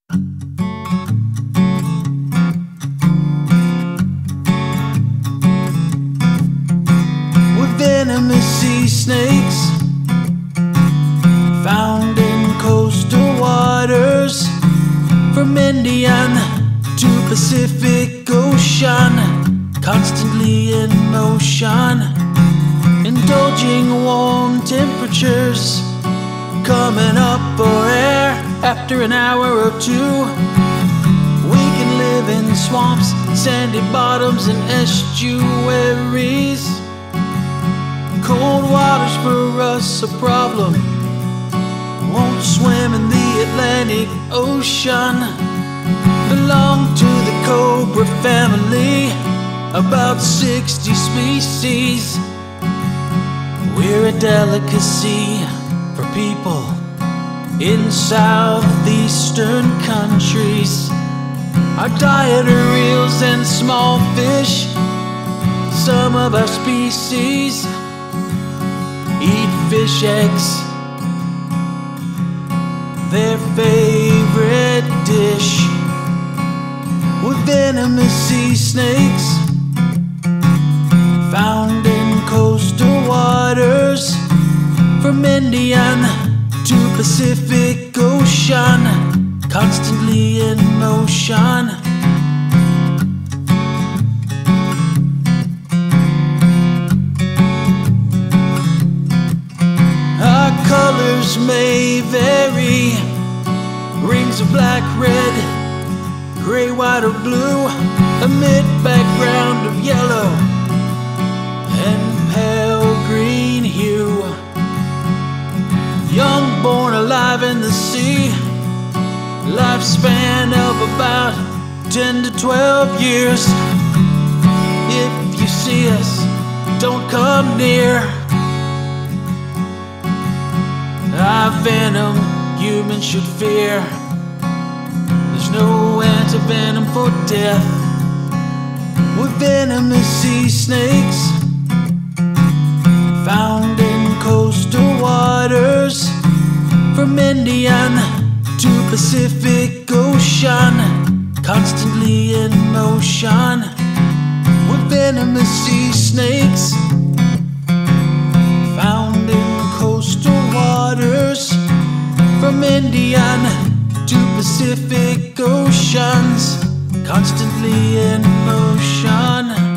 With venomous sea snakes found in coastal waters, from Indian to Pacific Ocean, constantly in motion, indulging warm temperatures, coming up for air after an hour or two. We can live in swamps, sandy bottoms, and estuaries. Cold water's for us a problem. Won't swim in the Atlantic Ocean. Belong to the cobra family, about 60 species. We're a delicacy for people in southeastern countries. Our diet are eels and small fish. Some of our species eat fish eggs, their favorite dish. With venomous sea snakes found in coastal waters, from Indian to Pacific Ocean, constantly in motion. Our colors may vary, rings of black, red, gray, white, or blue, amid background of yellow and pale green hue. Young, born alive in the sea, lifespan of about 10 to 12 years. If you see us, don't come near. Our venom humans should fear. There's no antivenom for death. With venomous sea snakes found in coastal waters, from Indian to Pacific Ocean, constantly in motion. With venomous sea snakes found in coastal waters, from Indian to Pacific Oceans, constantly in motion.